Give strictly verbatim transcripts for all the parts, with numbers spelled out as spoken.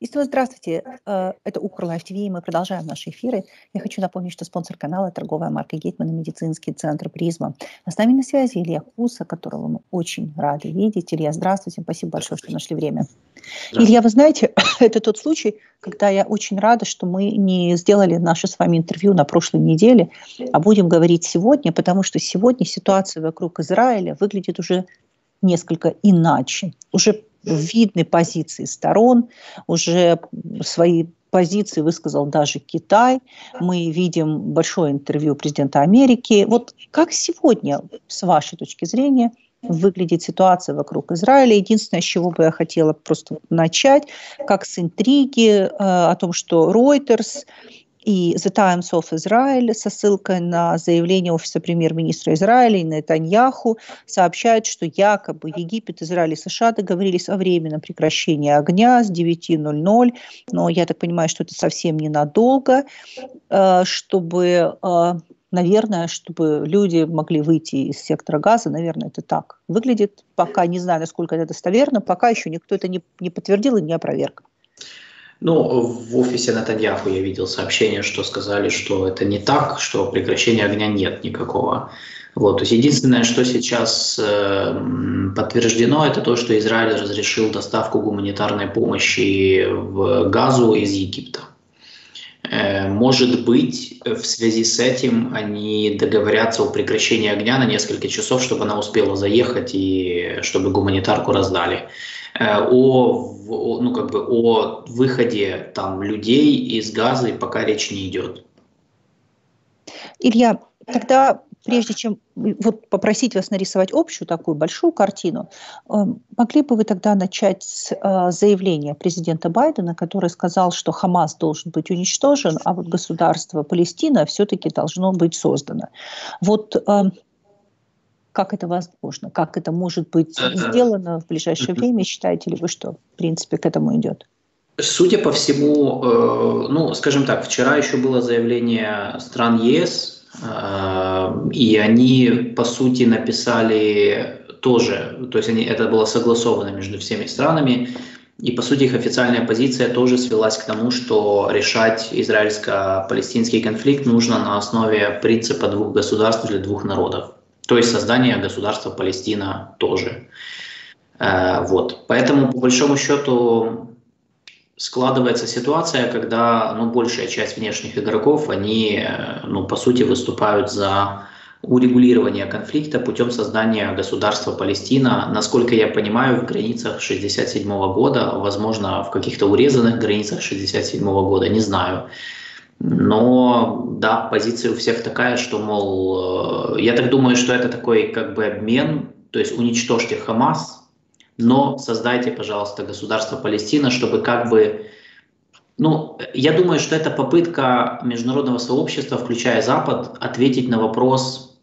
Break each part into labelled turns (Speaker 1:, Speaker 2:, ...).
Speaker 1: И снова здравствуйте. Э, Это Укрлайф ТВ, и мы продолжаем наши эфиры. Я хочу напомнить, что спонсор канала — торговая марка Гетман и медицинский центр «Призма». А с нами на связи Илья Куса, которого мы очень рады видеть. Илья, здравствуйте. Спасибо большое, что нашли время. Илья, вы знаете, это тот случай, когда я очень рада, что мы не сделали наше с вами интервью на прошлой неделе, а будем говорить сегодня, потому что сегодня ситуация вокруг Израиля выглядит уже несколько иначе. Уже видны позиции сторон, уже свои позиции высказал даже Китай. Мы видим большое интервью президента Америки. Вот как сегодня, с вашей точки зрения, выглядит ситуация вокруг Израиля? Единственное, с чего бы я хотела просто начать, как с интриги э, о том, что Reuters и The Times of Israel со ссылкой на заявление офиса премьер-министра Израиля и Нетаньяху сообщают, что якобы Египет, Израиль и США договорились о временном прекращении огня с девяти ноль-ноль, но я так понимаю, что это совсем ненадолго, чтобы, наверное, чтобы люди могли выйти из сектора Газа, наверное, это так выглядит. Пока не знаю, насколько это достоверно, пока еще никто это не, не подтвердил и не опроверг.
Speaker 2: Ну, в офисе Нетаньяху я видел сообщение, что сказали, что это не так, что прекращения огня нет никакого. Вот, то есть единственное, что сейчас э, подтверждено, это то, что Израиль разрешил доставку гуманитарной помощи в Газу из Египта. Э, может быть, в связи с этим они договорятся о прекращении огня на несколько часов, чтобы она успела заехать и чтобы гуманитарку раздали. Э, о ну, как бы о выходе там людей из Газы пока речь не идет.
Speaker 1: Илья, тогда, прежде чем вот попросить вас нарисовать общую такую большую картину, могли бы вы тогда начать с заявления президента Байдена, который сказал, что Хамас должен быть уничтожен, а вот государство Палестина все-таки должно быть создано. Вот как это возможно? Как это может быть сделано в ближайшее время? Считаете ли вы, что, в принципе, к этому идет?
Speaker 2: Судя по всему, э, ну, скажем так, вчера еще было заявление стран ЕС, э, и они, по сути, написали тоже, то есть они, это было согласовано между всеми странами, и, по сути, их официальная позиция тоже свелась к тому, что решать израильско-палестинский конфликт нужно на основе принципа двух государств для двух народов. То есть создание государства Палестина тоже. Э, вот. Поэтому, по большому счету, складывается ситуация, когда ну, большая часть внешних игроков, они, ну, по сути, выступают за урегулирование конфликта путем создания государства Палестина. Насколько я понимаю, в границах шестьдесят седьмого года, возможно, в каких-то урезанных границах шестьдесят седьмого года, не знаю. Но, да, позиция у всех такая, что, мол, я так думаю, что это такой как бы обмен, то есть уничтожьте Хамас, но создайте, пожалуйста, государство Палестина, чтобы как бы, ну, я думаю, что это попытка международного сообщества, включая Запад, ответить на вопрос,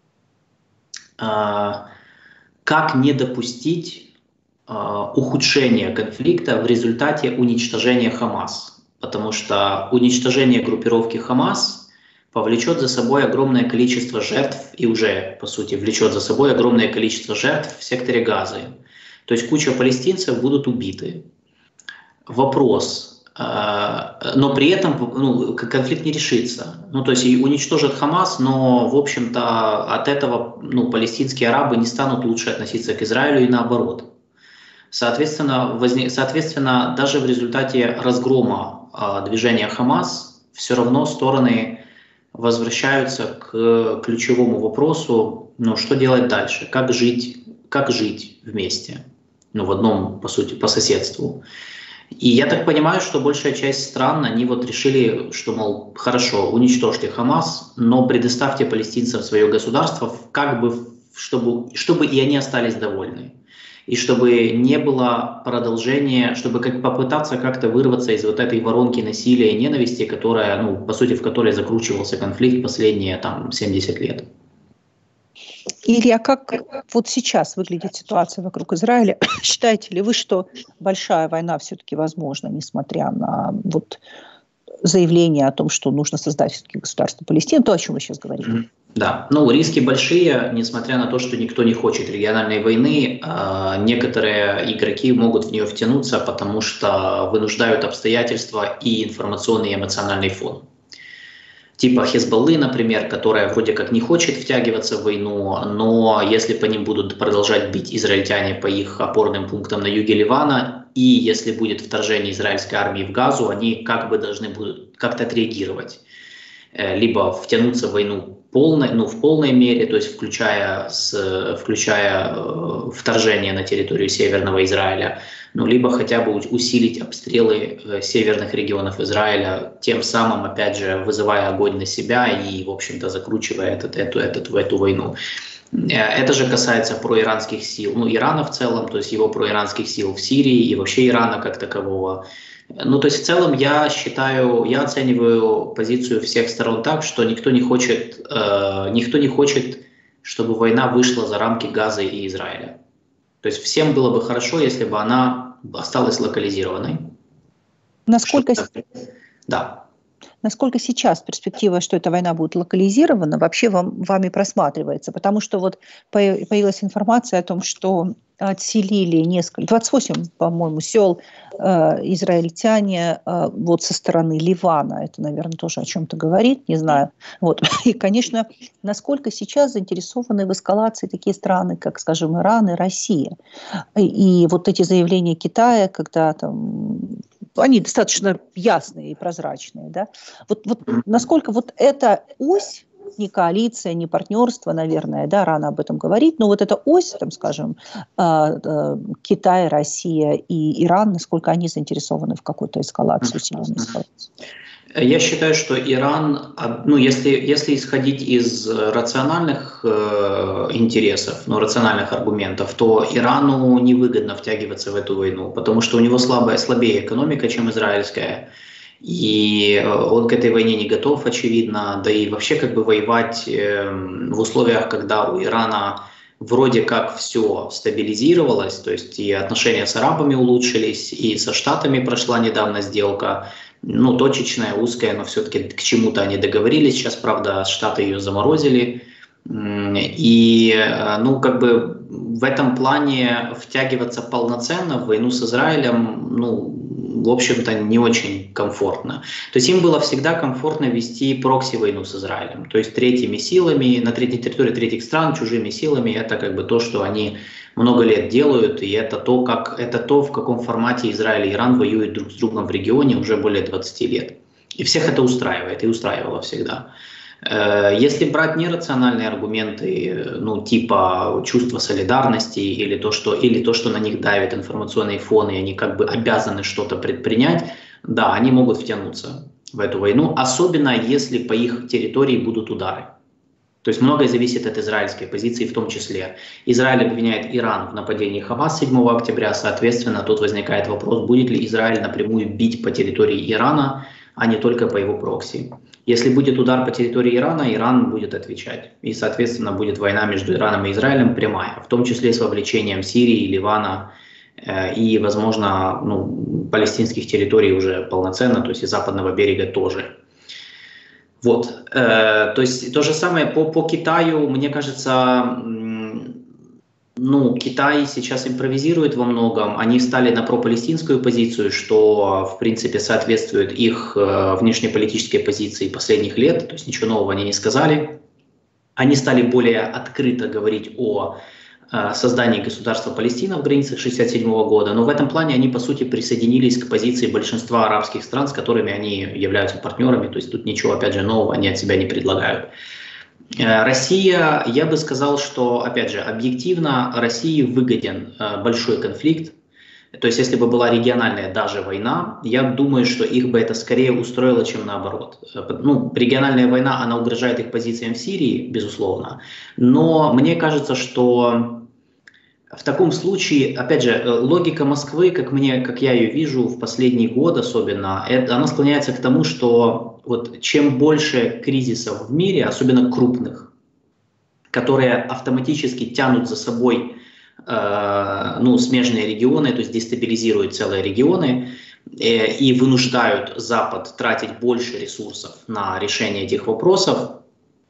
Speaker 2: э, как не допустить э, ухудшения конфликта в результате уничтожения Хамас. Потому что уничтожение группировки Хамас повлечет за собой огромное количество жертв и уже, по сути, влечет за собой огромное количество жертв в секторе Газы. То есть куча палестинцев будут убиты. Вопрос, но при этом ну, конфликт не решится. Ну, то есть и уничтожат Хамас, но, в общем-то, от этого ну, палестинские арабы не станут лучше относиться к Израилю и наоборот. Соответственно, возник, соответственно даже в результате разгрома э, движения Хамас все равно стороны возвращаются к ключевому вопросу, ну, что делать дальше, как жить, как жить вместе. Ну, в одном, по сути, по соседству. И я так понимаю, что большая часть стран, они вот решили, что, мол, хорошо, уничтожьте Хамас, но предоставьте палестинцам свое государство, как бы, чтобы, чтобы и они остались довольны. И чтобы не было продолжения, чтобы как попытаться как-то вырваться из вот этой воронки насилия и ненависти, которая, ну, по сути, в которой закручивался конфликт последние, там, семьдесят лет.
Speaker 1: Илья, как вот сейчас выглядит ситуация вокруг Израиля? Считаете ли вы, что большая война все-таки возможна, несмотря на вот заявление о том, что нужно создать все-таки государство Палестина, то, о чем вы сейчас говорили?
Speaker 2: Да, ну риски большие, несмотря на то, что никто не хочет региональной войны, некоторые игроки могут в нее втянуться, потому что вынуждают обстоятельства и информационный и эмоциональный фон. Типа Хезболлы, например, которая вроде как не хочет втягиваться в войну, но если по ним будут продолжать бить израильтяне по их опорным пунктам на юге Ливана, и если будет вторжение израильской армии в Газу, они как бы должны будут как-то отреагировать. Либо втянуться в войну полной, ну, в полной мере, то есть включая, с, включая э, вторжение на территорию Северного Израиля, ну, либо хотя бы усилить обстрелы э, северных регионов Израиля, тем самым, опять же, вызывая огонь на себя и, в общем-то, закручивая этот, эту, этот, в эту войну. Это же касается проиранских сил, ну, Ирана в целом, то есть его проиранских сил в Сирии и вообще Ирана как такового. Ну, то есть в целом я считаю, я оцениваю позицию всех сторон так, что никто не хочет, э, никто не хочет, чтобы война вышла за рамки Газа и Израиля. То есть всем было бы хорошо, если бы она осталась локализированной.
Speaker 1: Насколько,
Speaker 2: Что, да.
Speaker 1: Насколько сейчас перспектива, что эта война будет локализирована, вообще вам, вами просматривается? Потому что вот появилась информация о том, что отселили несколько, двадцать восемь, по-моему, сел э, израильтяне э, вот со стороны Ливана. Это, наверное, тоже о чем-то говорит, не знаю. Вот. И, конечно, насколько сейчас заинтересованы в эскалации такие страны, как, скажем, Иран и Россия. И, и вот эти заявления Китая, когда там... Они достаточно ясные и прозрачные. Да? Вот, вот насколько вот эта ось, не коалиция, не партнерство, наверное, да, рано об этом говорить, но вот эта ось, там, скажем, Китай, Россия и Иран, насколько они заинтересованы в какой-то эскалации, усиленной эскалации?
Speaker 2: Я считаю, что Иран, ну, если, если исходить из рациональных э, интересов, ну, рациональных аргументов, то Ирану невыгодно втягиваться в эту войну, потому что у него слабая, слабее экономика, чем израильская. И он к этой войне не готов, очевидно, да и вообще как бы воевать э, в условиях, когда у Ирана вроде как все стабилизировалось, то есть и отношения с арабами улучшились, и со Штатами прошла недавно сделка, ну, точечная, узкая, но все-таки к чему-то они договорились. Сейчас, правда, Штаты ее заморозили. И, ну, как бы в этом плане втягиваться полноценно в войну с Израилем, ну, в общем-то, не очень комфортно. То есть им было всегда комфортно вести прокси-войну с Израилем. То есть третьими силами, на третьей территории третьих стран, чужими силами, это как бы то, что они много лет делают, и это то, как, это то, в каком формате Израиль и Иран воюют друг с другом в регионе уже более двадцати лет. И всех это устраивает, и устраивало всегда. Если брать нерациональные аргументы, ну, типа чувство солидарности или то, что, или то, что на них давит информационный фон, и они как бы обязаны что-то предпринять, да, они могут втянуться в эту войну, особенно если по их территории будут удары. То есть многое зависит от израильской позиции в том числе. Израиль обвиняет Иран в нападении Хамас седьмого октября, соответственно, тут возникает вопрос, будет ли Израиль напрямую бить по территории Ирана, а не только по его прокси. Если будет удар по территории Ирана, Иран будет отвечать. И, соответственно, будет война между Ираном и Израилем прямая, в том числе с вовлечением Сирии, Ливана э, и, возможно, ну, палестинских территорий уже полноценно, то есть и западного берега тоже. Вот, э, то есть то же самое по, по Китаю, мне кажется, ну, Китай сейчас импровизирует во многом, они встали на пропалестинскую позицию, что, в принципе, соответствует их э, внешнеполитической позиции последних лет, то есть ничего нового они не сказали. Они стали более открыто говорить о э, создании государства Палестина в границах шестьдесят седьмого года, но в этом плане они, по сути, присоединились к позиции большинства арабских стран, с которыми они являются партнерами, то есть тут ничего, опять же, нового они от себя не предлагают. Россия, я бы сказал, что, опять же, объективно России выгоден большой конфликт. То есть, если бы была региональная даже война, я думаю, что их бы это скорее устроило, чем наоборот. Ну, региональная война, она угрожает их позициям в Сирии, безусловно. Но мне кажется, что в таком случае, опять же, логика Москвы, как, мне, как я ее вижу в последний год особенно, это, она склоняется к тому, что вот чем больше кризисов в мире, особенно крупных, которые автоматически тянут за собой э, ну, смежные регионы, то есть дестабилизируют целые регионы э, и вынуждают Запад тратить больше ресурсов на решение этих вопросов,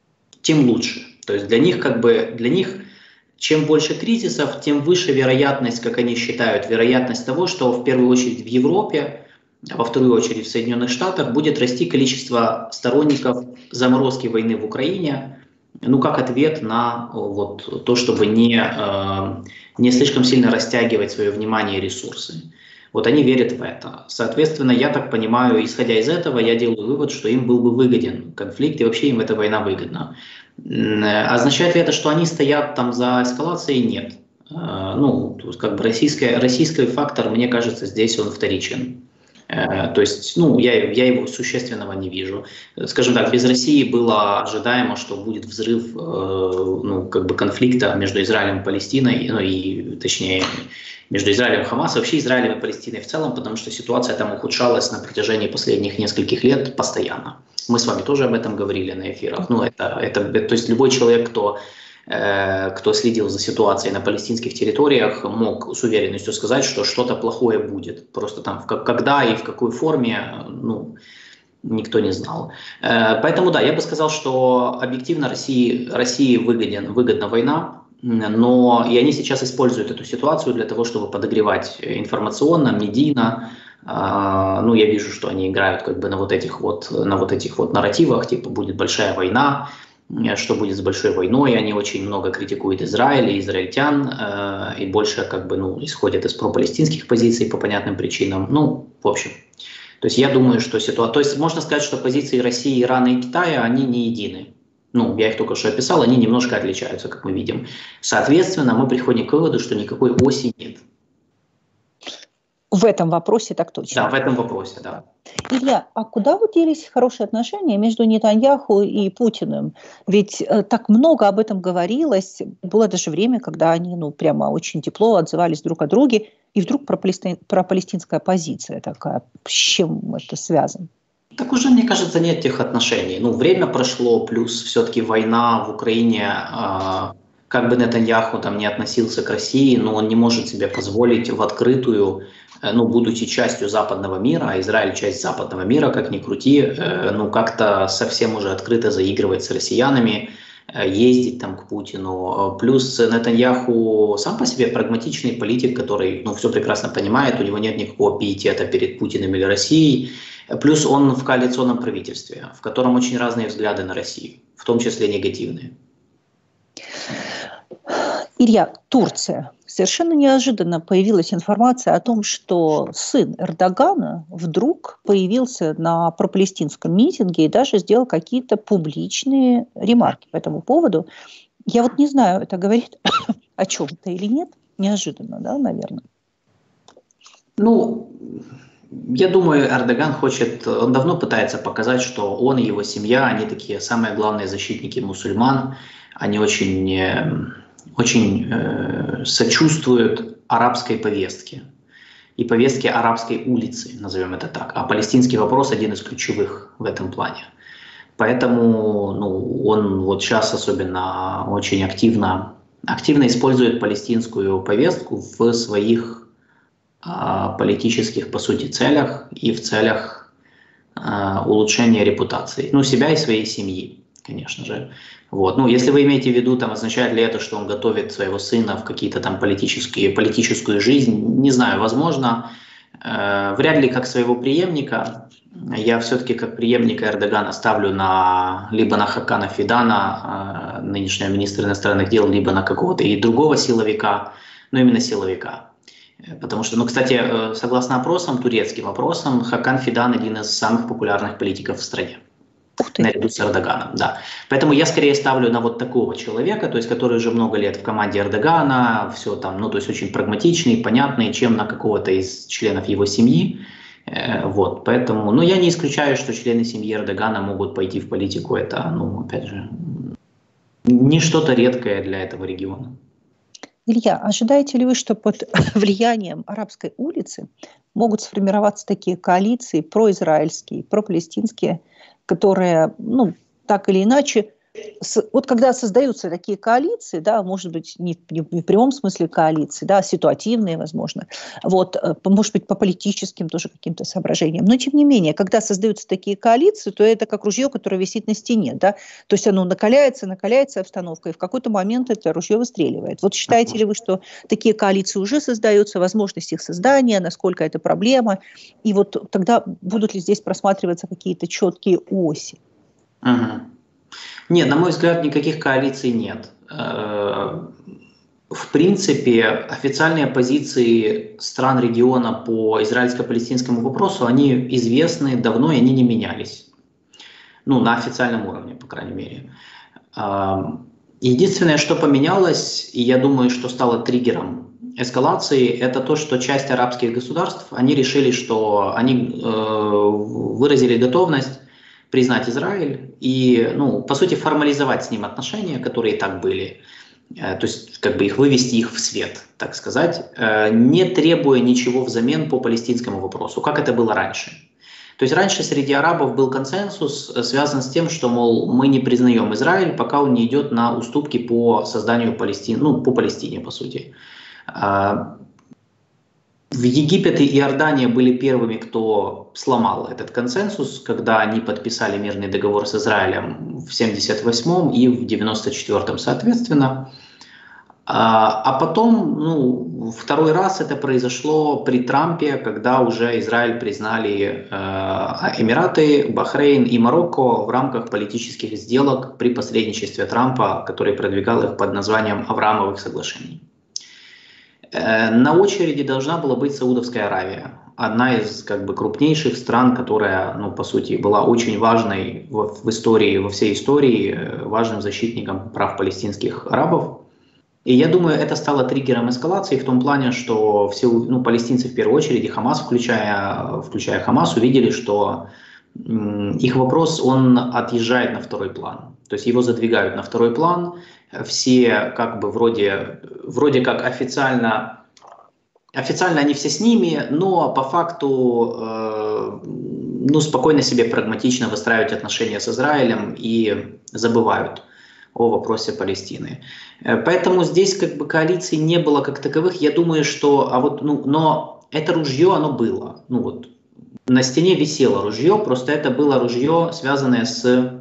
Speaker 2: тем лучше. То есть для них, как бы, для них чем больше кризисов, тем выше вероятность, как они считают, вероятность того, что в первую очередь в Европе, а во вторую очередь в Соединенных Штатах будет расти количество сторонников заморозки войны в Украине, ну, как ответ на вот, то, чтобы не, не слишком сильно растягивать свое внимание и ресурсы. Вот они верят в это. Соответственно, я так понимаю, исходя из этого, я делаю вывод, что им был бы выгоден конфликт, и вообще им эта война выгодна. Означает ли это, что они стоят там за эскалацией? Нет. Ну, как бы российский, российский фактор, мне кажется, здесь он вторичен. То есть, ну, я, я его существенного не вижу. Скажем так, без России было ожидаемо, что будет взрыв, ну, как бы конфликта между Израилем и Палестиной, ну, и, точнее, между Израилем и Хамасом, вообще Израилем и Палестиной в целом, потому что ситуация там ухудшалась на протяжении последних нескольких лет постоянно. Мы с вами тоже об этом говорили на эфирах. Ну, это, это, то есть любой человек, кто, э, кто следил за ситуацией на палестинских территориях, мог с уверенностью сказать, что что-то плохое будет. Просто там в, когда и в какой форме, ну, никто не знал. Э, поэтому да, я бы сказал, что объективно России, России выгоден, выгодна война. Но и они сейчас используют эту ситуацию для того, чтобы подогревать информационно, медийно. Ну, я вижу, что они играют как бы на вот этих вот, на вот этих вот нарративах, типа будет большая война, что будет с большой войной. Они очень много критикуют Израиль и израильтян, и больше как бы, ну, исходят из пропалестинских позиций по понятным причинам. Ну, в общем. То есть я думаю, что ситуация... То есть можно сказать, что позиции России, Ирана и Китая, они не едины. Ну, я их только что описал, они немножко отличаются, как мы видим. Соответственно, мы приходим к выводу, что никакой оси нет.
Speaker 1: В этом вопросе так точно.
Speaker 2: Да, в этом вопросе, да.
Speaker 1: Илья, а куда вот делись хорошие отношения между Нетаньяху и Путиным? Ведь э, так много об этом говорилось. Было даже время, когда они, ну, прямо очень тепло отзывались друг о друге. И вдруг пропалестин... пропалестинская позиция такая. С чем это связано?
Speaker 2: Так уже, мне кажется, нет тех отношений. Ну, время прошло, плюс все-таки война в Украине, э, как бы Нетаньяху там не относился к России, но он не может себе позволить в открытую, э, ну, будучи частью западного мира, а Израиль часть западного мира, как ни крути, э, ну, как-то совсем уже открыто заигрывать с россиянами, э, ездить там к Путину. Плюс Нетаньяху сам по себе прагматичный политик, который, ну, все прекрасно понимает, у него нет никакого пиетета перед Путиным или Россией. Плюс он в коалиционном правительстве, в котором очень разные взгляды на Россию, в том числе негативные.
Speaker 1: Илья, Турция. Совершенно неожиданно появилась информация о том, что сын Эрдогана вдруг появился на пропалестинском митинге и даже сделал какие-то публичные ремарки по этому поводу. Я вот не знаю, это говорит о чем-то или нет. Неожиданно, да, наверное?
Speaker 2: Ну... Я думаю, Эрдоган хочет, он давно пытается показать, что он и его семья, они такие самые главные защитники мусульман, они очень, очень э, сочувствуют арабской повестке и повестке арабской улицы, назовем это так. А палестинский вопрос один из ключевых в этом плане. Поэтому, ну, он вот сейчас особенно очень активно, активно использует палестинскую повестку в своих политических, по сути, целях и в целях э, улучшения репутации, ну, себя и своей семьи, конечно же. Вот. Ну, если вы имеете в виду, там, означает ли это, что он готовит своего сына в какие-то там политические, политическую жизнь, не знаю, возможно, э, вряд ли как своего преемника. Я все-таки как преемника Эрдогана ставлю на, либо на Хакана Фидана, э, нынешнего министра иностранных дел, либо на какого-то и другого силовика, но именно силовика. Потому что, ну, кстати, согласно опросам, турецким опросам, Хакан Фидан один из самых популярных политиков в стране. Наряду с Эрдоганом, да. Поэтому я скорее ставлю на вот такого человека, то есть который уже много лет в команде Эрдогана, все там, ну, то есть очень прагматичный, понятный, чем на какого-то из членов его семьи. Вот, поэтому, ну, я не исключаю, что члены семьи Эрдогана могут пойти в политику. Это, ну, опять же, не что-то редкое для этого региона.
Speaker 1: Илья, ожидаете ли вы, что под влиянием арабской улицы могут сформироваться такие коалиции произраильские, пропалестинские, которые, ну, так или иначе вот когда создаются такие коалиции, да, может быть, не в, не в прямом смысле коалиции, да, ситуативные, возможно, вот, может быть, по политическим тоже каким-то соображениям, но тем не менее, когда создаются такие коалиции, то это как ружье, которое висит на стене, да, то есть оно накаляется, накаляется обстановка, и в какой-то момент это ружье выстреливает. Вот считаете ли вы, что такие коалиции уже создаются, возможность их создания, насколько это проблема, и вот тогда будут ли здесь просматриваться какие-то четкие оси?
Speaker 2: Угу. Нет, на мой взгляд, никаких коалиций нет. В принципе, официальные позиции стран региона по израильско-палестинскому вопросу, они известны давно, и они не менялись. Ну, на официальном уровне, по крайней мере. Единственное, что поменялось, и я думаю, что стало триггером эскалации, это то, что часть арабских государств, они решили, что они выразили готовность признать Израиль и, ну, по сути, формализовать с ним отношения, которые и так были, то есть как бы их вывести их в свет, так сказать, не требуя ничего взамен по палестинскому вопросу, как это было раньше. То есть раньше среди арабов был консенсус, связан с тем, что, мол, мы не признаем Израиль, пока он не идет на уступки по созданию Палестины, ну, по Палестине, по сути. В Египет и Иордания были первыми, кто сломал этот консенсус, когда они подписали мирный договор с Израилем в семьдесят восьмом и в девяносто четвёртом соответственно. А потом, ну, второй раз это произошло при Трампе, когда уже Израиль признали э, Эмираты, Бахрейн и Марокко в рамках политических сделок при посредничестве Трампа, который продвигал их под названием Авраамовых соглашений. На очереди должна была быть Саудовская Аравия, одна из как бы крупнейших стран, которая, ну, по сути, была очень важной в, в истории, во всей истории, важным защитником прав палестинских арабов. И я думаю, это стало триггером эскалации в том плане, что все, ну, палестинцы в первую очередь, и Хамас, включая, включая Хамас, увидели, что м, их вопрос, он отъезжает на второй план. То есть его задвигают на второй план. Все как бы вроде, вроде как официально, официально они все с ними, но по факту э, ну, спокойно себе прагматично выстраивают отношения с Израилем и забывают о вопросе Палестины. Поэтому здесь как бы коалиций не было как таковых. Я думаю, что, а вот, ну, но это ружье, оно было. Ну вот, на стене висело ружье, просто это было ружье, связанное с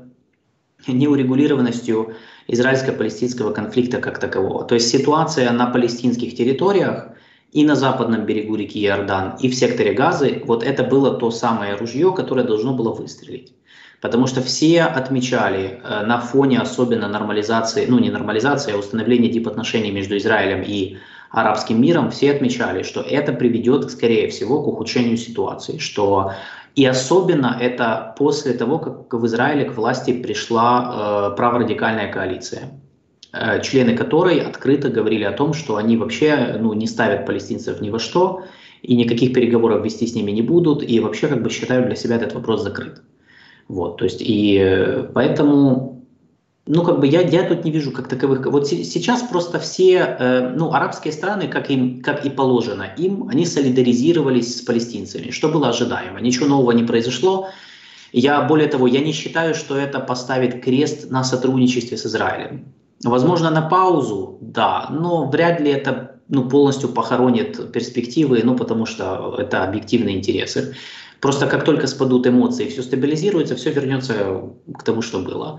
Speaker 2: неурегулированностью израильско-палестинского конфликта как такового. То есть ситуация на палестинских территориях и на западном берегу реки Иордан, и в секторе Газы, вот это было то самое ружье, которое должно было выстрелить. Потому что все отмечали э, на фоне особенно нормализации, ну не нормализации, а установления дипотношений между Израилем и арабским миром, все отмечали, что это приведет, скорее всего, к ухудшению ситуации, что и особенно это после того, как в Израиле к власти пришла э, праворадикальная коалиция, э, члены которой открыто говорили о том, что они вообще, ну, не ставят палестинцев ни во что, и никаких переговоров вести с ними не будут, и вообще как бы считают для себя этот вопрос закрыт. Вот, то есть, и поэтому, ну, как бы я, я тут не вижу как таковых. Вот сейчас просто все, э, ну, арабские страны, как им, как и положено им, они солидаризировались с палестинцами, что было ожидаемо. Ничего нового не произошло. Я, более того, я не считаю, что это поставит крест на сотрудничестве с Израилем. Возможно, на паузу, да, но вряд ли это, ну, полностью похоронит перспективы, ну, потому что это объективные интересы. Просто как только спадут эмоции, все стабилизируется, все вернется к тому, что было.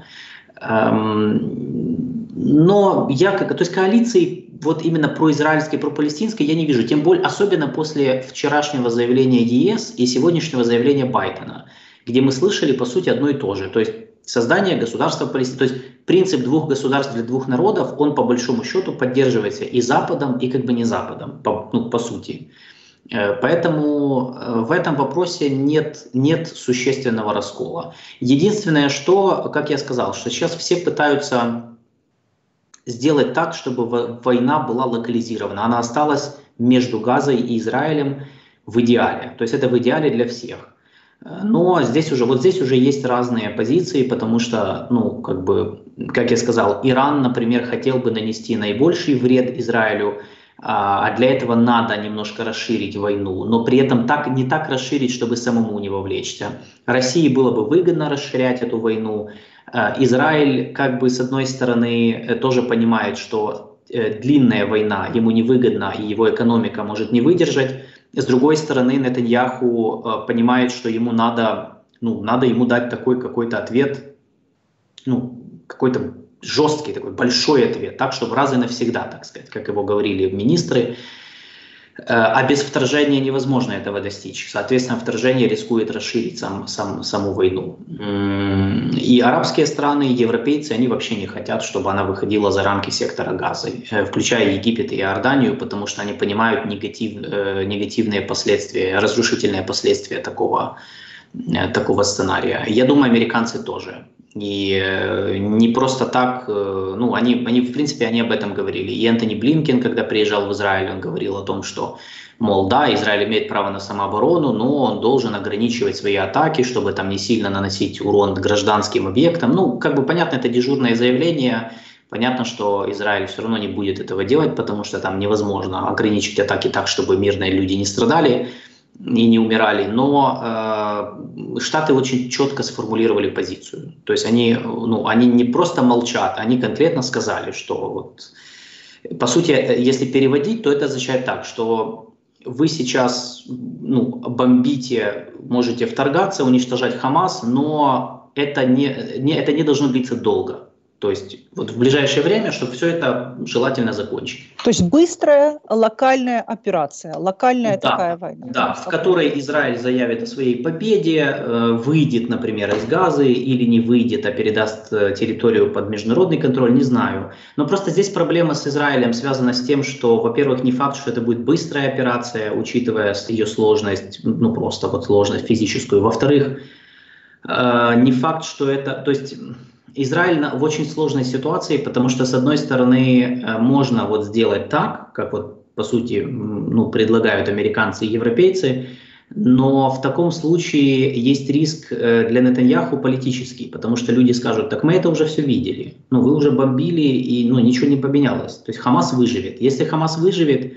Speaker 2: Но я, как, то есть коалиции вот именно произраильской, пропалестинской я не вижу. Тем более, особенно после вчерашнего заявления ЕС и сегодняшнего заявления Байдена, где мы слышали, по сути, одно и то же. То есть создание государства Палестины. То есть принцип двух государств для двух народов, он по большому счету поддерживается и Западом, и как бы не Западом, по, ну, по сути. Поэтому в этом вопросе нет, нет существенного раскола. Единственное, что, как я сказал, что сейчас все пытаются сделать так, чтобы война была локализирована. Она осталась между Газой и Израилем в идеале. То есть это в идеале для всех. Но здесь уже, вот здесь уже есть разные позиции, потому что, ну, как бы, как я сказал, Иран, например, хотел бы нанести наибольший вред Израилю, а для этого надо немножко расширить войну, но при этом так, не так расширить, чтобы самому не вовлечься. России было бы выгодно расширять эту войну, Израиль, как бы, с одной стороны, тоже понимает, что длинная война ему невыгодна и его экономика может не выдержать. С другой стороны, Нетаньяху понимает, что ему надо, ну, надо ему дать такой какой-то ответ, ну, какой-то жесткий, такой большой ответ, так, чтобы раз и навсегда, так сказать, как его говорили министры. А без вторжения невозможно этого достичь. Соответственно, вторжение рискует расширить сам, сам, саму войну. И арабские страны, и европейцы, они вообще не хотят, чтобы она выходила за рамки сектора Газа, включая Египет и Иорданию, потому что они понимают негатив, негативные последствия, разрушительные последствия такого, такого сценария. Я думаю, американцы тоже. И не просто так, ну, они, они, в принципе, они об этом говорили. И Энтони Блинкен, когда приезжал в Израиль, он говорил о том, что, мол, да, Израиль имеет право на самооборону, но он должен ограничивать свои атаки, чтобы там не сильно наносить урон гражданским объектам. Ну, как бы понятно, это дежурное заявление. Понятно, что Израиль все равно не будет этого делать, потому что там невозможно ограничить атаки так, чтобы мирные люди не страдали и не умирали, но э, Штаты очень четко сформулировали позицию. То есть они, ну, они не просто молчат, они конкретно сказали, что вот, по сути, если переводить, то это означает так, что вы сейчас, ну, бомбите, можете вторгаться, уничтожать Хамас, но это не, не, это не должно длиться долго. То есть вот в ближайшее время, чтобы все это желательно закончить.
Speaker 1: То есть быстрая локальная операция, локальная
Speaker 2: да,
Speaker 1: такая война.
Speaker 2: Да, в которой Израиль заявит о своей победе, выйдет, например, из Газы или не выйдет, а передаст территорию под международный контроль, не знаю. Но просто здесь проблема с Израилем связана с тем, что, во-первых, не факт, что это будет быстрая операция, учитывая ее сложность, ну просто вот сложность физическую. Во-вторых, не факт, что это... То есть Израиль в очень сложной ситуации, потому что, с одной стороны, можно вот сделать так, как вот, по сути, ну, предлагают американцы и европейцы, но в таком случае есть риск для Нетаньяху политический, потому что люди скажут, так мы это уже все видели, ну, вы уже бомбили, и ну, ничего не поменялось. То есть Хамас выживет. Если Хамас выживет,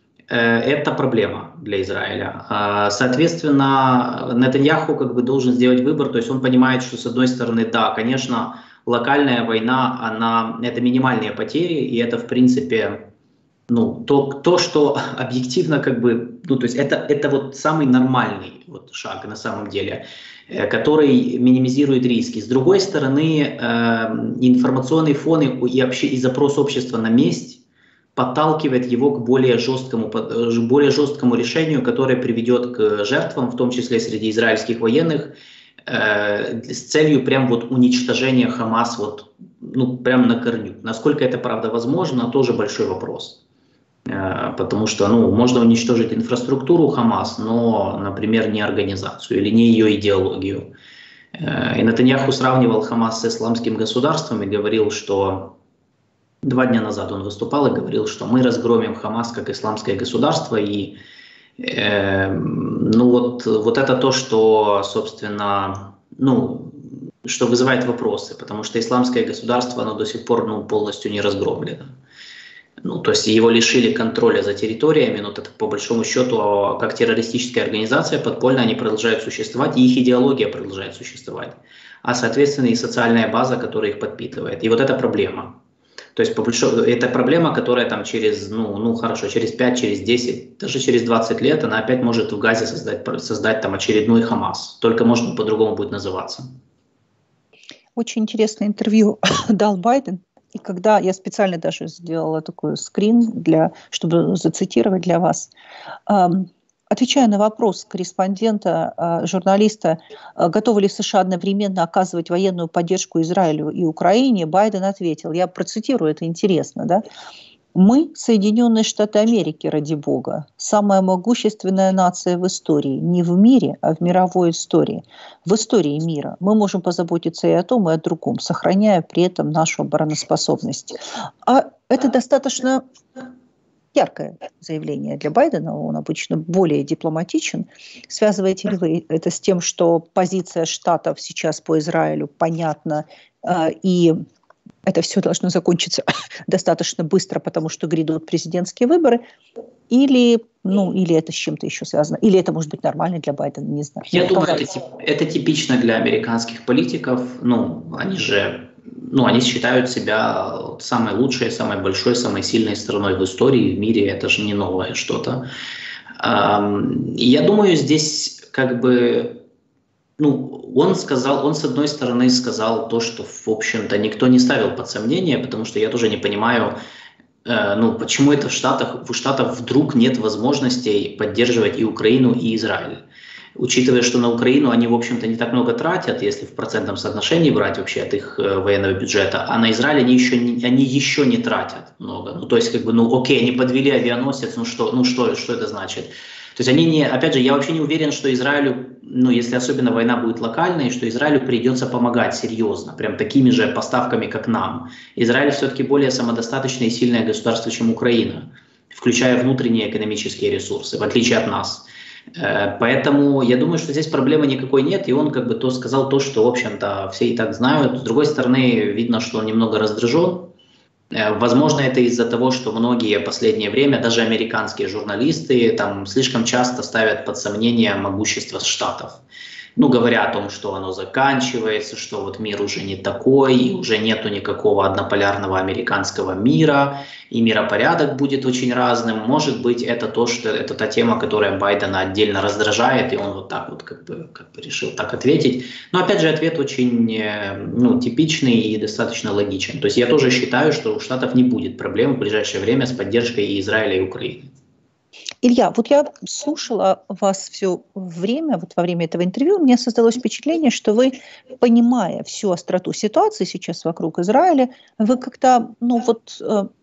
Speaker 2: это проблема для Израиля. Соответственно, Нетаньяху как бы должен сделать выбор, то есть он понимает, что, с одной стороны, да, конечно, локальная война, она, это минимальные потери, и это, в принципе, ну, то, то, что объективно, как бы, ну, то есть это, это вот самый нормальный вот шаг на самом деле, который минимизирует риски. С другой стороны, информационный фон и, вообще, и запрос общества на месть подталкивает его к более жесткому, более жесткому решению, которое приведет к жертвам, в том числе среди израильских военных, э, с целью прям вот уничтожения Хамас вот, ну, прям на корню. Насколько это правда возможно, тоже большой вопрос. Э, потому что, ну, можно уничтожить инфраструктуру Хамас, но, например, не организацию или не ее идеологию. Э, и Нетаньяху сравнивал Хамас с исламским государством и говорил, что Два дня назад он выступал и говорил, что мы разгромим Хамас как исламское государство. И э, ну вот, вот это то, что, собственно, ну, что вызывает вопросы, потому что исламское государство, оно до сих пор ну, полностью не разгромлено. Ну, то есть его лишили контроля за территориями, но это, по большому счету, как террористическая организация подпольно они продолжают существовать, и их идеология продолжает существовать. А, соответственно, и социальная база, которая их подпитывает. И вот это проблема. То есть, по большому, это проблема, которая там через, ну, ну хорошо, через пять, через десять, даже через двадцать лет, она опять может в Газе создать, создать там очередной Хамас. Только, может, по-другому будет называться.
Speaker 1: Очень интересное интервью дал Байден. И когда я специально даже сделала такой скрин, для, чтобы зацитировать для вас, отвечая на вопрос корреспондента, журналиста, готовы ли США одновременно оказывать военную поддержку Израилю и Украине, Байден ответил, я процитирую, это интересно, да? Мы, Соединенные Штаты Америки, ради бога, самая могущественная нация в истории, не в мире, а в мировой истории. В истории мира мы можем позаботиться и о том, и о другом, сохраняя при этом нашу обороноспособность. А это достаточно яркое заявление для Байдена, он обычно более дипломатичен. Связываете ли вы это с тем, что позиция Штатов сейчас по Израилю понятна, и это все должно закончиться достаточно быстро, потому что грядут президентские выборы, или Ну, или это с чем-то еще связано, или это может быть нормально для Байдена, не знаю.
Speaker 2: Я думаю, это, это типично для американских политиков. Ну, они же, ну, они считают себя самой лучшей, самой большой, самой сильной страной в истории, в мире. Это же не новое что-то. Я думаю, здесь как бы, ну, он сказал, он с одной стороны сказал то, что, в общем-то, никто не ставил под сомнение, потому что я тоже не понимаю, ну, почему это в Штатах, в Штатах вдруг нет возможностей поддерживать и Украину, и Израиль. Учитывая, что на Украину они, в общем-то, не так много тратят, если в процентном соотношении брать вообще от их э, военного бюджета, а на Израиль они еще не, они еще не тратят много. Ну, то есть, как бы, ну, окей, они подвели авианосец, ну что, ну что, что это значит? То есть они не, опять же, я вообще не уверен, что Израилю, ну, если особенно война будет локальной, что Израилю придется помогать серьезно, прям такими же поставками, как нам. Израиль все-таки более самодостаточное и сильное государство, чем Украина, включая внутренние экономические ресурсы, в отличие от нас. Поэтому я думаю, что здесь проблемы никакой нет, и он как бы то сказал то, что, в общем-то, все и так знают. С другой стороны, видно, что он немного раздражен. Возможно, это из-за того, что многие в последнее время, даже американские журналисты, там слишком часто ставят под сомнение могущество Штатов. Ну, говоря о том, что оно заканчивается, что вот мир уже не такой, и уже нету никакого однополярного американского мира, и миропорядок будет очень разным. Может быть, это то, что это та тема, которая Байдена отдельно раздражает, и он вот так вот как бы, как бы решил так ответить. Но опять же, ответ очень, ну, типичный и достаточно логичен. То есть я тоже считаю, что у Штатов не будет проблем в ближайшее время с поддержкой и Израиля, и Украины.
Speaker 1: Илья, вот я слушала вас все время, вот во время этого интервью, у меня создалось впечатление, что вы, понимая всю остроту ситуации сейчас вокруг Израиля, вы как-то, ну вот,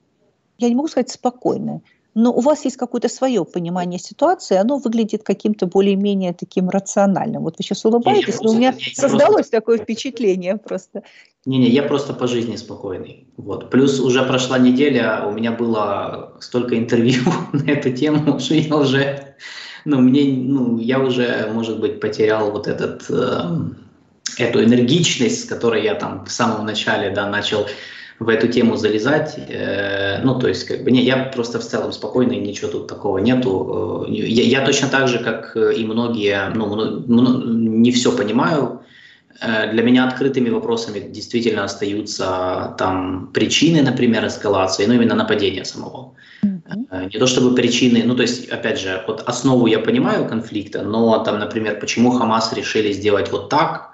Speaker 1: я не могу сказать спокойны, но у вас есть какое-то свое понимание ситуации, оно выглядит каким-то более-менее таким рациональным. Вот вы сейчас улыбаетесь, но у меня создалось просто такое впечатление просто.
Speaker 2: Не-не, я просто по жизни спокойный. Вот. Плюс уже прошла неделя, у меня было столько интервью на эту тему, что я уже, ну, мне, ну, я уже, может быть, потерял вот этот, э, эту энергичность, с которой я там в самом начале, да, начал в эту тему залезать. Э, ну, то есть, как бы, не, я просто в целом спокойный, ничего тут такого нету. Я, я точно так же, как и многие, ну, не все понимаю. Для меня открытыми вопросами действительно остаются там причины, например, эскалации, ну именно нападения самого. Mm-hmm. Не то чтобы причины, ну то есть, опять же, вот основу я понимаю конфликта, но там, например, почему Хамас решили сделать вот так,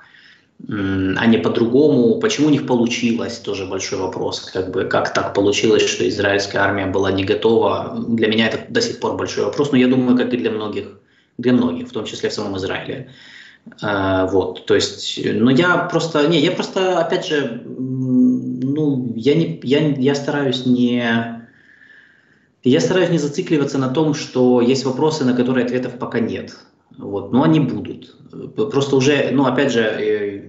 Speaker 2: а не по-другому, почему у них получилось, тоже большой вопрос, как бы, как так получилось, что израильская армия была не готова. Для меня это до сих пор большой вопрос, но я думаю, как и для многих, для многих, в том числе в самом Израиле. Uh, вот, то есть, ну я просто, не, я просто, опять же, ну, я не, я, я стараюсь не, я стараюсь не зацикливаться на том, что есть вопросы, на которые ответов пока нет, вот, но они будут, просто уже, ну, опять же,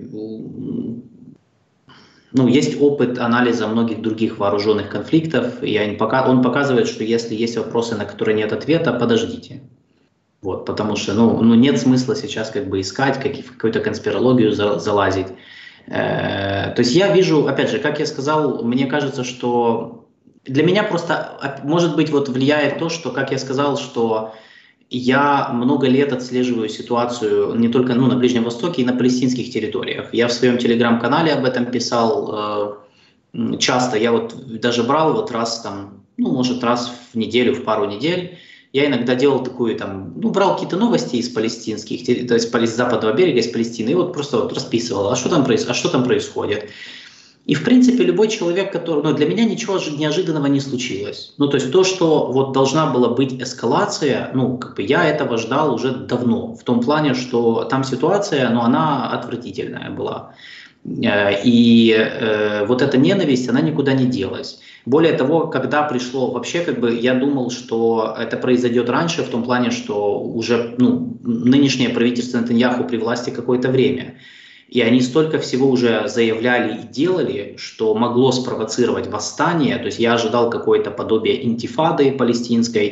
Speaker 2: ну, есть опыт анализа многих других вооруженных конфликтов, и он, пока, он показывает, что если есть вопросы, на которые нет ответа, подождите. Вот, потому что, ну, ну, нет смысла сейчас как бы искать, как, в какую-то конспирологию за, залазить. Э, то есть я вижу, опять же, как я сказал, мне кажется, что для меня просто, может быть, вот влияет то, что, как я сказал, что я много лет отслеживаю ситуацию не только, ну, на Ближнем Востоке и на палестинских территориях. Я в своем телеграм-канале об этом писал э, часто. Я вот даже брал вот раз там, ну, может, раз в неделю, в пару недель. Я иногда делал такую там, ну, брал какие-то новости из палестинских, то есть с западного берега, из Палестины, и вот просто вот расписывал, а что там, а что там происходит. И, в принципе, любой человек, который, ну, для меня ничего неожиданного не случилось. Ну, то есть то, что вот должна была быть эскалация, ну, как бы я этого ждал уже давно, в том плане, что там ситуация, ну, она отвратительная была. И э, вот эта ненависть, она никуда не делась. Более того, когда пришло, вообще как бы я думал, что это произойдет раньше, в том плане, что уже, ну, нынешнее правительство Нетаньяху при власти какое-то время. И они столько всего уже заявляли и делали, что могло спровоцировать восстание. То есть я ожидал какое-то подобие интифады палестинской.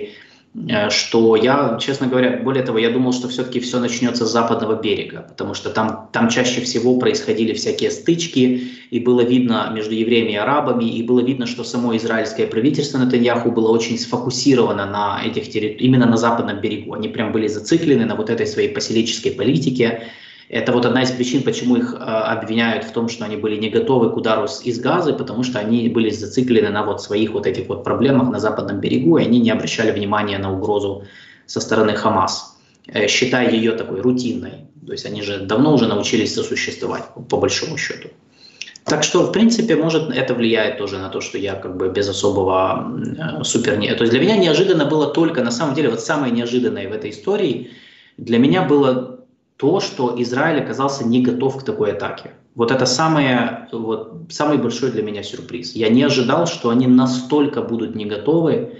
Speaker 2: что я, честно говоря, более того, я думал, что все-таки все начнется с западного берега, потому что там, там чаще всего происходили всякие стычки, и было видно между евреями и арабами, и было видно, что само израильское правительство Нетаньяху было очень сфокусировано на этих территориях, именно на западном берегу. Они прям были зациклены на вот этой своей поселенческой политике. Это вот одна из причин, почему их э, обвиняют в том, что они были не готовы к удару с, из Газы, потому что они были зациклены на вот своих вот этих вот проблемах на западном берегу, и они не обращали внимания на угрозу со стороны Хамас, э, считая ее такой рутинной. То есть они же давно уже научились сосуществовать, по, по большому счету. Так что, в принципе, может, это влияет тоже на то, что я как бы без особого э, супер... То есть для меня неожиданно было только, на самом деле, вот самое неожиданное в этой истории для меня было то, что Израиль оказался не готов к такой атаке. Вот это самое, вот, самый большой для меня сюрприз. Я не ожидал, что они настолько будут не готовы,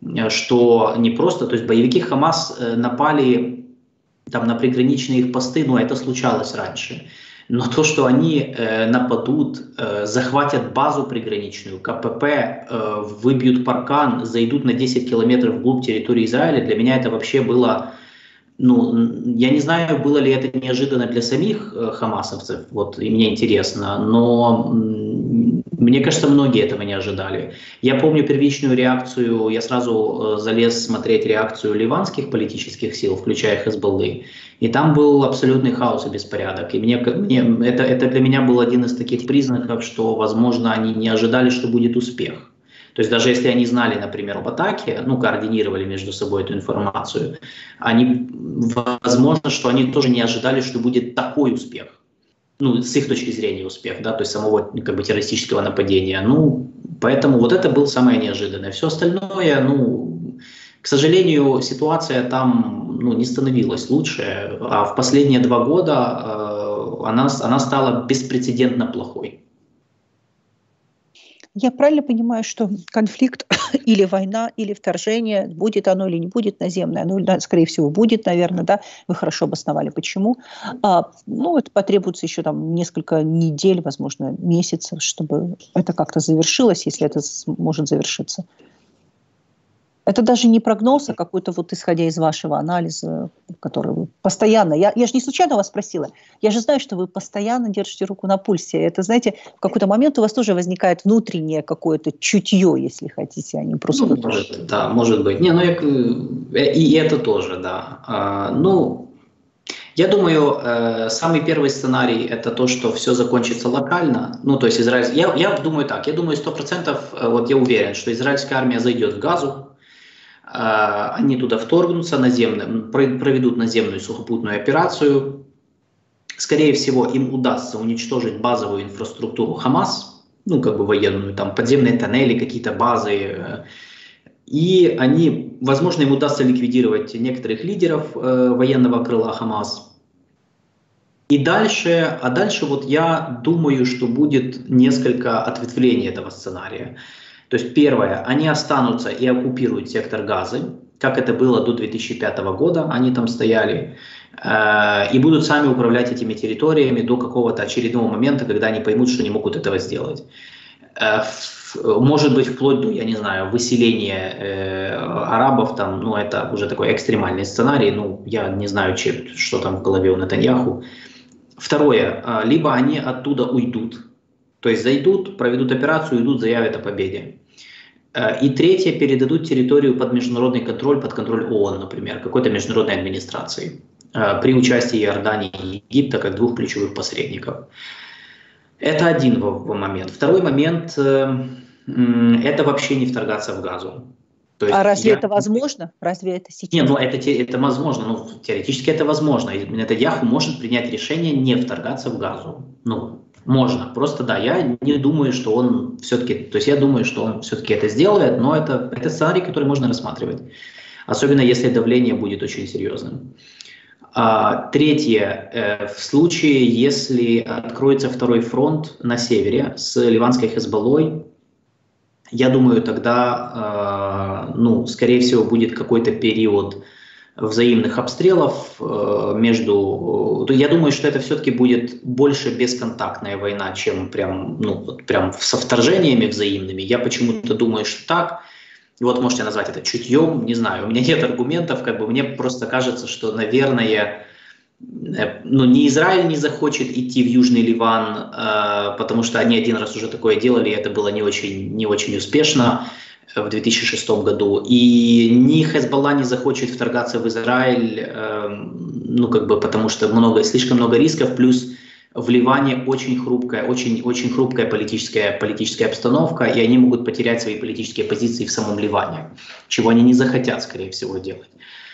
Speaker 2: что не просто... То есть боевики Хамас напали там, на приграничные их посты, ну это случалось раньше. Но то, что они э, нападут, э, захватят базу приграничную, КПП, э, выбьют паркан, зайдут на десять километров вглубь территории Израиля, для меня это вообще было... Ну, я не знаю, было ли это неожиданно для самих э, хамасовцев, вот, и мне интересно, но м, мне кажется, многие этого не ожидали. Я помню первичную реакцию, я сразу э, залез смотреть реакцию ливанских политических сил, включая Хезболлы, и там был абсолютный хаос и беспорядок. И мне, мне, это, это для меня был один из таких признаков, что, возможно, они не ожидали, что будет успех. То есть даже если они знали, например, об атаке, ну, координировали между собой эту информацию, они, возможно, что они тоже не ожидали, что будет такой успех. Ну, с их точки зрения успех, да, то есть самого как бы террористического нападения. Ну, поэтому вот это было самое неожиданное. Все остальное, ну, к сожалению, ситуация там, ну, не становилась лучше, а в последние два года э, она, она стала беспрецедентно плохой.
Speaker 1: Я правильно понимаю, что конфликт или война, или вторжение, будет оно или не будет наземное, оно, скорее всего, будет, наверное, да, вы хорошо обосновали, почему. А, ну, это потребуется еще там несколько недель, возможно, месяцев, чтобы это как-то завершилось, если это может завершиться. Это даже не прогноз, а какой-то вот исходя из вашего анализа, который вы постоянно... Я, я же не случайно вас спросила. Я же знаю, что вы постоянно держите руку на пульсе. Это, знаете, в какой-то момент у вас тоже возникает внутреннее какое-то чутье, если хотите, а не просто...
Speaker 2: Ну, может, да, может быть. Не, ну, я, и это тоже, да. А, ну, я думаю, э, самый первый сценарий – это то, что все закончится локально. Ну, то есть Израиль... Я, я думаю так, я думаю сто процентов, вот я уверен, что израильская армия зайдет в Газу, они туда вторгнутся, наземно, проведут наземную сухопутную операцию. Скорее всего, им удастся уничтожить базовую инфраструктуру Хамас, ну, как бы военную, там подземные тоннели, какие-то базы. И они, возможно, им удастся ликвидировать некоторых лидеров э, военного крыла Хамас. И дальше, а дальше вот я думаю, что будет несколько ответвлений этого сценария. То есть первое, они останутся и оккупируют сектор Газы, как это было до две тысячи пятого года, они там стояли, э, и будут сами управлять этими территориями до какого-то очередного момента, когда они поймут, что не могут этого сделать. Э, в, может быть, вплоть до, я не знаю, выселения э, арабов, там, ну это уже такой экстремальный сценарий, ну я не знаю, че, что там в голове у Нетаньяху. Второе, э, либо они оттуда уйдут, то есть зайдут, проведут операцию, уйдут, заявят о победе. И третье, передадут территорию под международный контроль, под контроль ООН, например, какой-то международной администрации, при участии Иордании и Египта как двух ключевых посредников. Это один момент. Второй момент – это вообще не вторгаться в Газу. То есть
Speaker 1: а разве
Speaker 2: я...
Speaker 1: это возможно? Разве это сейчас?
Speaker 2: Нет, ну это, это возможно, ну, теоретически это возможно. Нетаньяху может принять решение не вторгаться в Газу. Ну, можно, просто да, я не думаю, что он все-таки, то есть я думаю, что он все-таки это сделает, но это, это сценарий, который можно рассматривать, особенно если давление будет очень серьезным. А, третье, э, в случае, если откроется второй фронт на севере с ливанской Хезболлой, я думаю, тогда, э, ну, скорее всего, будет какой-то период взаимных обстрелов между... Я думаю, что это все-таки будет больше бесконтактная война, чем прям, ну, вот прям со вторжениями взаимными. Я почему-то думаю, что так. вот можете назвать это чутьем, не знаю, у меня нет аргументов, как бы мне просто кажется, что, наверное, ну, ни Израиль не захочет идти в Южный Ливан, э, потому что они один раз уже такое делали, и это было не очень, не очень успешно в две тысячи шестом году. И ни Хезболла не захочет вторгаться в Израиль, э, ну, как бы, потому что много, слишком много рисков, плюс в Ливане очень хрупкая, очень, очень хрупкая политическая, политическая обстановка, и они могут потерять свои политические позиции в самом Ливане, чего они не захотят, скорее всего, делать.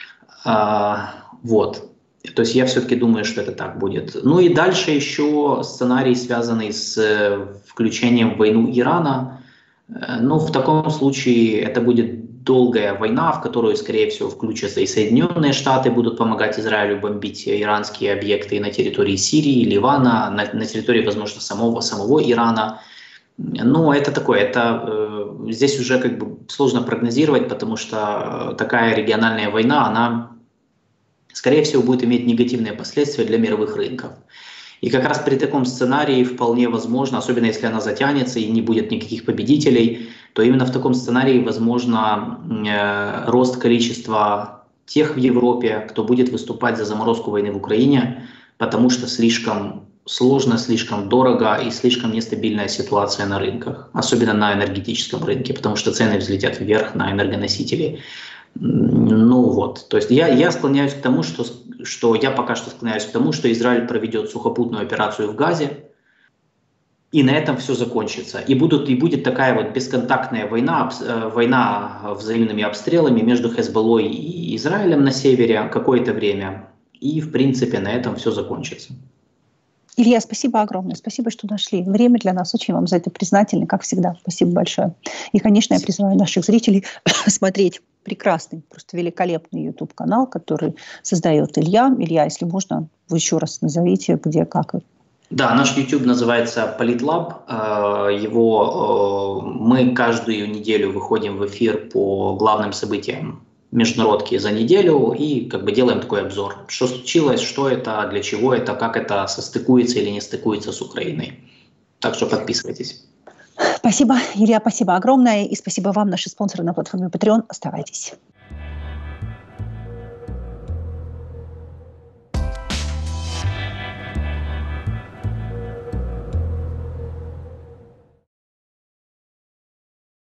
Speaker 2: А, вот. То есть я все-таки думаю, что это так будет. Ну и дальше еще сценарий, связанный с включением в войну Ирана. Ну, в таком случае это будет долгая война, в которую, скорее всего, включатся и Соединенные Штаты, будут помогать Израилю бомбить иранские объекты на территории Сирии, Ливана, на, на территории, возможно, самого, самого Ирана. Но это такое, это э, здесь уже как бы сложно прогнозировать, потому что такая региональная война, она, скорее всего, будет иметь негативные последствия для мировых рынков. И как раз при таком сценарии вполне возможно, особенно если она затянется и не будет никаких победителей, то именно в таком сценарии возможно э, рост количества тех в Европе, кто будет выступать за заморозку войны в Украине, потому что слишком сложно, слишком дорого и слишком нестабильная ситуация на рынках, особенно на энергетическом рынке, потому что цены взлетят вверх на энергоносители. Ну вот, то есть я, я склоняюсь к тому, что, что я пока что склоняюсь к тому, что Израиль проведет сухопутную операцию в Газе, и на этом все закончится. И, будут, и будет такая вот бесконтактная война, война взаимными обстрелами между Хезболлой и Израилем на севере какое-то время. И, в принципе, на этом все закончится.
Speaker 1: Илья, спасибо огромное. Спасибо, что нашли время для нас. Очень вам за это признательны, как всегда. Спасибо большое. И, конечно, я призываю наших зрителей смотреть прекрасный, просто великолепный YouTube-канал, который создает Илья. Илья, если можно, вы еще раз назовите, где, как.
Speaker 2: Да, наш YouTube называется Политлаб. Его, мы каждую неделю выходим в эфир по главным событиям международки за неделю и как бы делаем такой обзор, что случилось, что это, для чего это, как это состыкуется или не стыкуется с Украиной. Так что подписывайтесь.
Speaker 1: Спасибо, Илья, спасибо огромное. И спасибо вам, наши спонсоры на платформе Patreon. Оставайтесь.